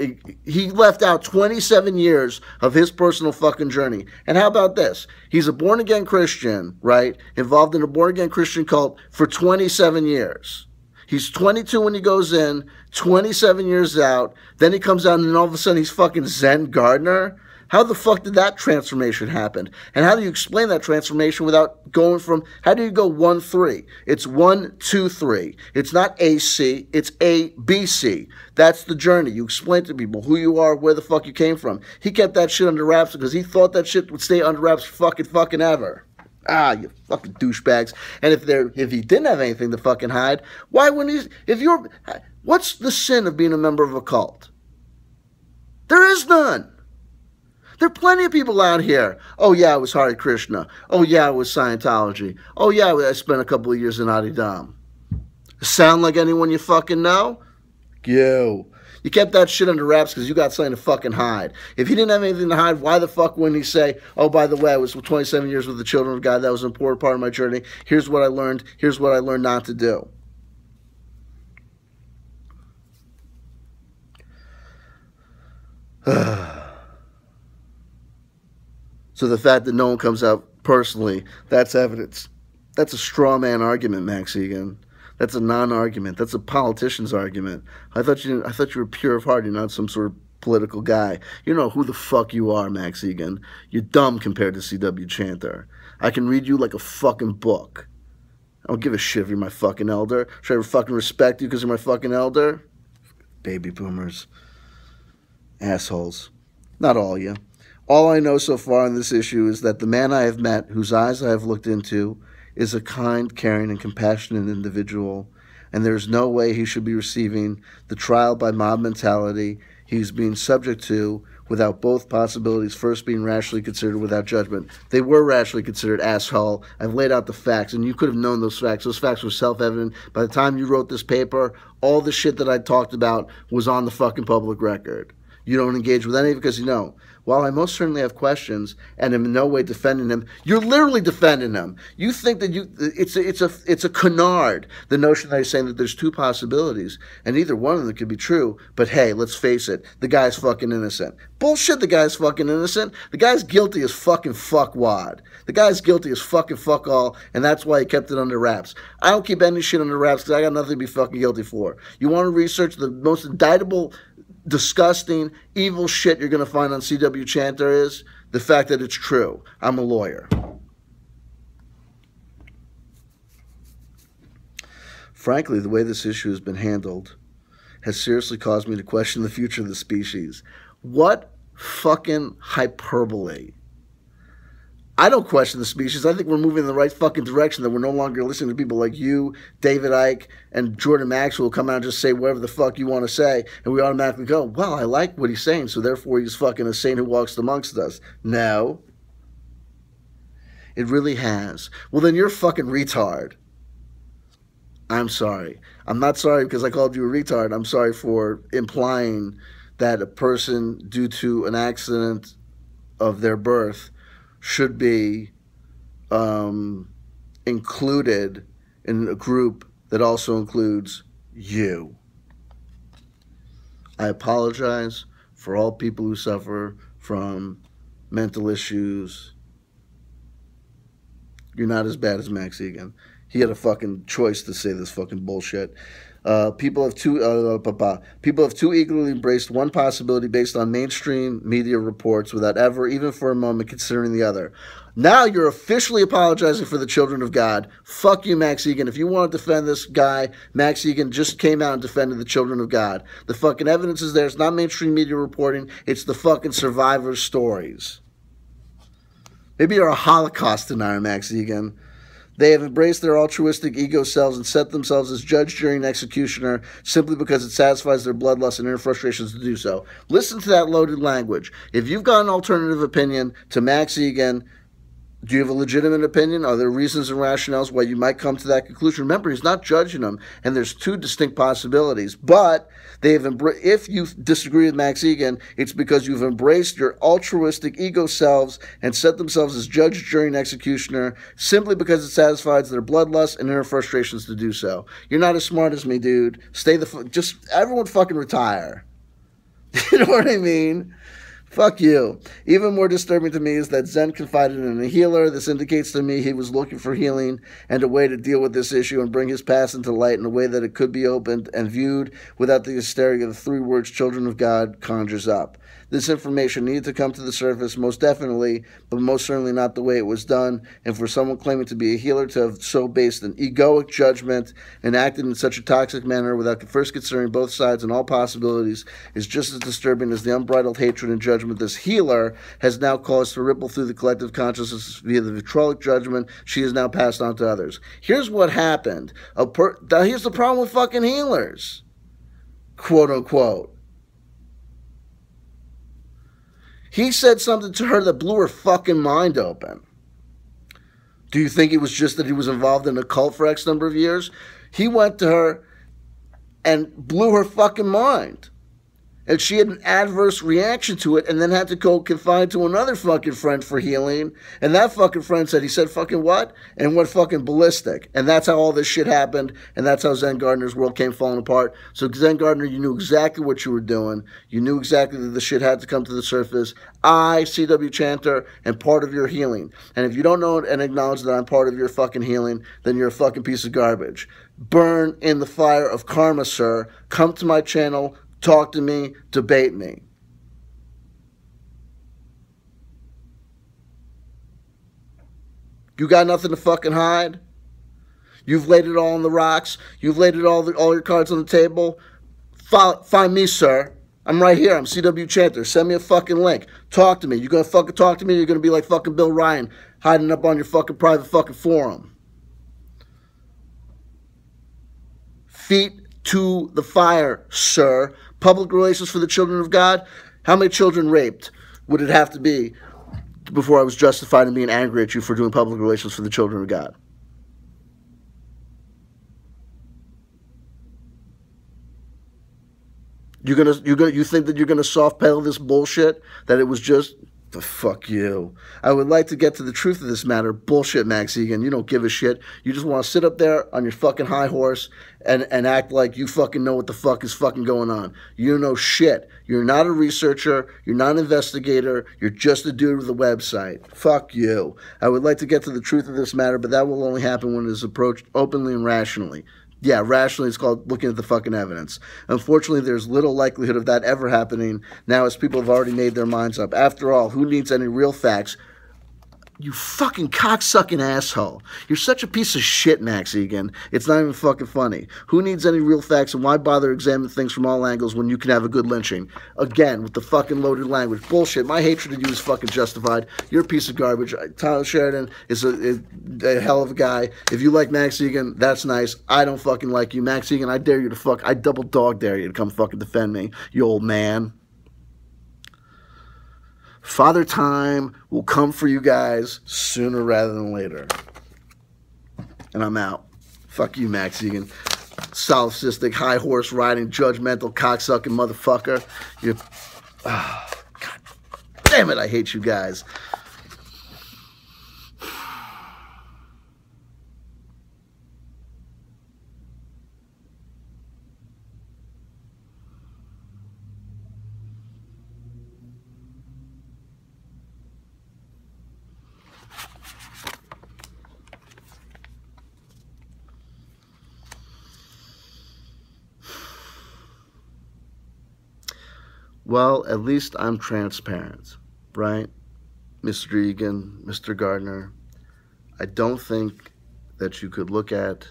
he left out twenty-seven years of his personal fucking journey. And how about this? He's a born-again Christian, right? Involved in a born-again Christian cult for twenty-seven years. He's twenty-two when he goes in, twenty-seven years out. Then he comes out and then all of a sudden he's fucking Zen Gardner. How the fuck did that transformation happen? And how do you explain that transformation without going from, how do you go one, three? It's one, two, three. It's not A, C, it's A, B, C. That's the journey. You explain to people who you are, where the fuck you came from. He kept that shit under wraps because he thought that shit would stay under wraps fucking fucking ever. Ah, you fucking douchebags. And if they're, if he didn't have anything to fucking hide, why wouldn't he, if you're, what's the sin of being a member of a cult? There is none. There are plenty of people out here. Oh, yeah, it was Hare Krishna. Oh, yeah, it was Scientology. Oh, yeah, I spent a couple of years in Adi Dam. Sound like anyone you fucking know? You. You kept that shit under wraps because you got something to fucking hide. If he didn't have anything to hide, why the fuck wouldn't he say, oh, by the way, I was twenty-seven years with the Children of God. That was an important part of my journey. Here's what I learned. Here's what I learned not to do. So the fact that no one comes out personally, that's evidence. That's a straw man argument, Max Egan. That's a non-argument. That's a politician's argument. I thought you I thought you were pure of heart. You're not some sort of political guy. You know who the fuck you are, Max Egan. You're dumb compared to C W Chanter. I can read you like a fucking book. I don't give a shit if you're my fucking elder. Should I fucking respect you because you're my fucking elder? Baby boomers. Assholes. Not all of you. All I know so far on this issue is that the man I have met, whose eyes I have looked into, is a kind, caring, and compassionate individual, and there is no way he should be receiving the trial by mob mentality he's being subject to without both possibilities first being rationally considered without judgment. They were rationally considered, asshole. I've laid out the facts, and you could have known those facts. Those facts were self-evident. By the time you wrote this paper, all the shit that I talked about was on the fucking public record. You don't engage with any of it because you know, while I most certainly have questions and am in no way defending him, you're literally defending him. You think that you it's a, it's a it's a canard, the notion that he's saying that there's two possibilities and either one of them could be true, but hey, let's face it, the guy's fucking innocent. Bullshit, the guy's fucking innocent. The guy's guilty as fucking fuckwad. The guy's guilty as fucking fuck all, and that's why he kept it under wraps. I don't keep any shit under wraps because I got nothing to be fucking guilty for. You want to research the most indictable, disgusting, evil shit you're going to find on C W Chanter is the fact that it's true. I'm a lawyer. Frankly, the way this issue has been handled has seriously caused me to question the future of the species. What fucking hyperbole. I don't question the species. I think we're moving in the right fucking direction, that we're no longer listening to people like you, David Icke, and Jordan Maxwell come out and just say whatever the fuck you want to say, and we automatically go, well, I like what he's saying, so therefore he's fucking a saint who walks amongst us. No. It really has. Well, then you're a fucking retard. I'm sorry. I'm not sorry because I called you a retard. I'm sorry for implying that a person, due to an accident of their birth, should be um, included in a group that also includes you. I apologize for all people who suffer from mental issues. You're not as bad as Max Egan. He had a fucking choice to say this fucking bullshit. Uh, people have too uh, people have too eagerly embraced one possibility based on mainstream media reports without ever, even for a moment, considering the other. Now you're officially apologizing for the children of God. Fuck you, Max Egan. If you want to defend this guy, Max Egan just came out and defended the children of God. The fucking evidence is there. It's not mainstream media reporting. It's the fucking survivors' stories. Maybe you're a Holocaust denier, Max Egan. They have embraced their altruistic ego selves and set themselves as judge, jury, and executioner simply because it satisfies their bloodlust and inner frustrations to do so. Listen to that loaded language. If you've got an alternative opinion to Max Egan, do you have a legitimate opinion? Are there reasons and rationales why you might come to that conclusion? Remember, he's not judging them, and there's two distinct possibilities. But they have embra- if you disagree with Max Egan, it's because you've embraced your altruistic ego selves and set themselves as judge, jury, and executioner simply because it satisfies their bloodlust and inner frustrations to do so. You're not as smart as me, dude. Stay the fu- just everyone fucking retire. You know what I mean? Fuck you. Even more disturbing to me is that Zen confided in a healer. This indicates to me he was looking for healing and a way to deal with this issue and bring his past into light in a way that it could be opened and viewed without the hysteria the three words children of God conjures up. This information needed to come to the surface, most definitely, but most certainly not the way it was done. And for someone claiming to be a healer to have so based an egoic judgment and acted in such a toxic manner without first considering both sides and all possibilities is just as disturbing as the unbridled hatred and judgment this healer has now caused to ripple through the collective consciousness via the vitriolic judgment she has now passed on to others. Here's what happened. A per- now here's the problem with fucking healers, quote unquote. He said something to her that blew her fucking mind open. Do you think it was just that he was involved in a cult for X number of years? He went to her and blew her fucking mind. and she had an adverse reaction to it and then had to go confide to another fucking friend for healing, and that fucking friend said, he said fucking what? And went fucking ballistic. And that's how all this shit happened, and that's how Zen Gardner's world came falling apart. So Zen Gardner, you knew exactly what you were doing. You knew exactly that the shit had to come to the surface. I, C W Chanter, am part of your healing. And if you don't know and acknowledge that I'm part of your fucking healing, then you're a fucking piece of garbage. Burn in the fire of karma, sir. Come to my channel. Talk to me, debate me. You got nothing to fucking hide? You've laid it all on the rocks? You've laid it all, the, all your cards on the table? Find, find me, sir. I'm right here. I'm C W Chanter. Send me a fucking link. Talk to me. You gonna fucking talk to me? Or you're gonna be like fucking Bill Ryan, hiding up on your fucking private fucking forum. Feet to the fire, sir. Public relations for the children of God. How many children raped would it have to be before I was justified in being angry at you for doing public relations for the children of God? You're gonna, you're gonna, you think that you're gonna soft pedal this bullshit? That it was just the fuck you. I would like to get to the truth of this matter. Bullshit, Max Igan. You don't give a shit. You just want to sit up there on your fucking high horse and, and act like you fucking know what the fuck is fucking going on. You don't know shit. You're not a researcher. You're not an investigator. You're just a dude with a website. Fuck you. I would like to get to the truth of this matter, but that will only happen when it is approached openly and rationally. Yeah, rationally it's called looking at the fucking evidence. Unfortunately, there's little likelihood of that ever happening now, as people have already made their minds up. After all, who needs any real facts? You fucking cocksucking asshole. You're such a piece of shit, Max Igan. It's not even fucking funny. Who needs any real facts, and why bother examining things from all angles when you can have a good lynching? Again, with the fucking loaded language. Bullshit. My hatred of you is fucking justified. You're a piece of garbage. Tyler Sheridan is a, is a hell of a guy. If you like Max Igan, that's nice. I don't fucking like you. Max Igan, I dare you to fuck. I double dog dare you to come fucking defend me, you old man. Father Time will come for you guys sooner rather than later. And I'm out. Fuck you, Max Igan. Solipsistic, high horse riding, judgmental, cocksucking motherfucker. You're... Oh, God damn it, I hate you guys. Well, at least I'm transparent, right? Mister Egan, Mister Gardner, I don't think that you could look at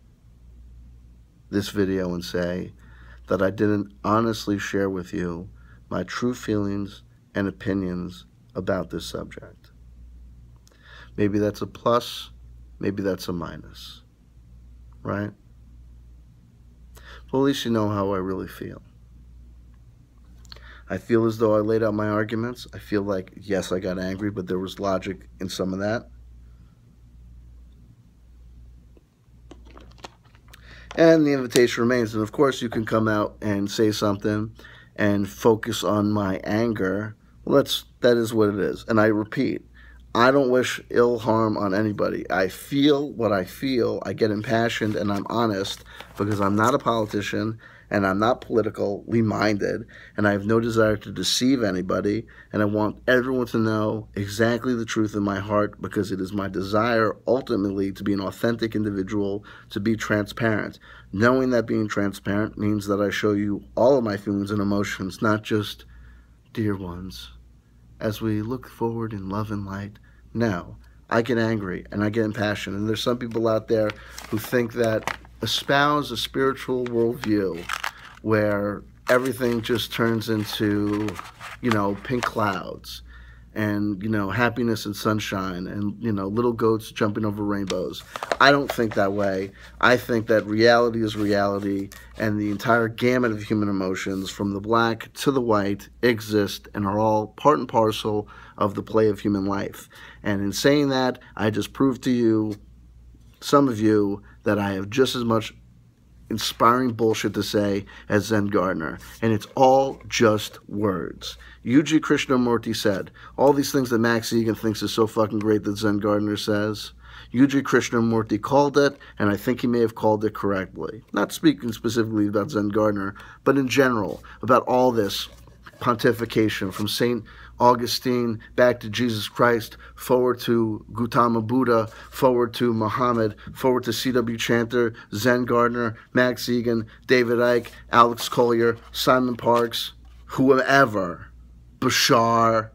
this video and say that I didn't honestly share with you my true feelings and opinions about this subject. Maybe that's a plus, maybe that's a minus, right? Well, at least you know how I really feel. I feel as though I laid out my arguments. I feel like, yes, I got angry, but there was logic in some of that. And the invitation remains. And of course, you can come out and say something and focus on my anger. Well, that's, that is what it is. And I repeat, I don't wish ill harm on anybody. I feel what I feel. I get impassioned and I'm honest because I'm not a politician and I'm not politically minded, and I have no desire to deceive anybody, and I want everyone to know exactly the truth in my heart because it is my desire ultimately to be an authentic individual, to be transparent. Knowing that being transparent means that I show you all of my feelings and emotions, not just dear ones, as we look forward in love and light. No, I get angry and I get impassioned, and there's some people out there who think that espouse a spiritual worldview where everything just turns into, you know, pink clouds and, you know, happiness and sunshine and, you know, little goats jumping over rainbows. I don't think that way. I think that reality is reality, and the entire gamut of human emotions, from the black to the white, exist and are all part and parcel of the play of human life. And in saying that, I just proved to you, some of you, that I have just as much inspiring bullshit to say as Zen Gardner, and it's all just words. U G Krishnamurti said, all these things that Max Igan thinks is so fucking great that Zen Gardner says, U G Krishnamurti called it, and I think he may have called it correctly. Not speaking specifically about Zen Gardner, but in general, about all this pontification from Saint Augustine back to Jesus Christ, forward to Gautama Buddha, forward to Muhammad, forward to C W Chanter, Zen Gardner, Max Igan, David Icke, Alex Collier, Simon Parkes, whoever, Bashar,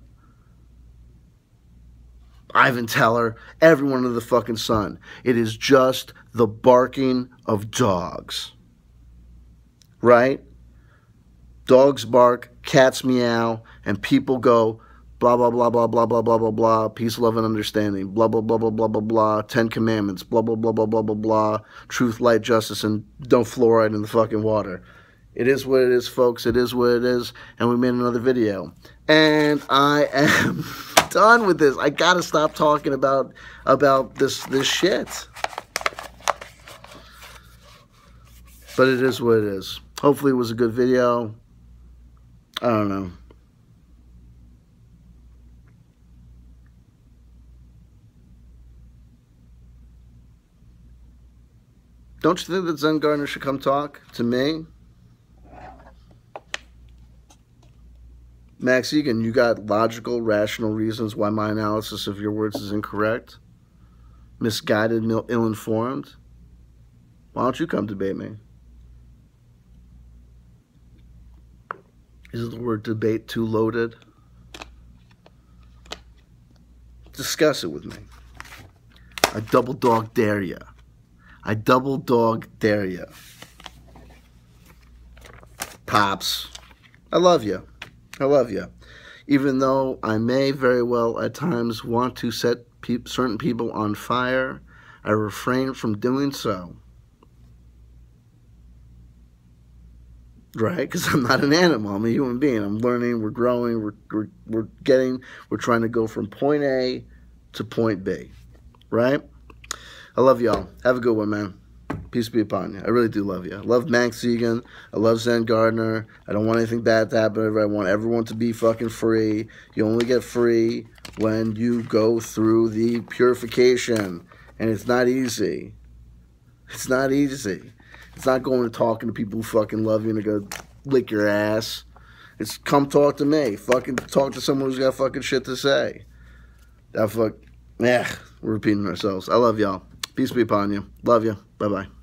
Ivan Teller, everyone under the fucking sun. It is just the barking of dogs. Right? Dogs bark, cats meow, and people go blah, blah, blah, blah, blah, blah, blah, blah, blah, peace, love, and understanding, blah, blah, blah, blah, blah, blah, blah, Ten Commandments, blah, blah, blah, blah, blah, blah, blah, truth, light, justice, and don't fluoride in the fucking water. It is what it is, folks. It is what it is, and we made another video. And I am done with this. I gotta stop talking about about this this shit. But it is what it is. Hopefully it was a good video. I don't know. Don't you think that Zen Gardner should come talk to me? Max Igan, you got logical, rational reasons why my analysis of your words is incorrect? Misguided, ill-informed? Why don't you come debate me? Is the word debate too loaded? Discuss it with me. I double dog dare ya. I double dog dare ya. Pops, I love you. I love you. Even though I may very well at times want to set pe certain people on fire, I refrain from doing so. Right? Because I'm not an animal. I'm a human being. I'm learning. We're growing. We're, we're, we're getting, we're trying to go from point A to point B. Right? I love y'all. Have a good one, man. Peace be upon you. I really do love you. I love Max Igan. I love Zen Gardner. I don't want anything bad to happen to everyone. I want everyone to be fucking free. You only get free when you go through the purification. And it's not easy. It's not easy. It's not going and talking to people who fucking love you and go lick your ass. It's come talk to me. Fucking talk to someone who's got fucking shit to say. That fuck. Yeah, we're repeating ourselves. I love y'all. Peace be upon you. Love you. Bye-bye.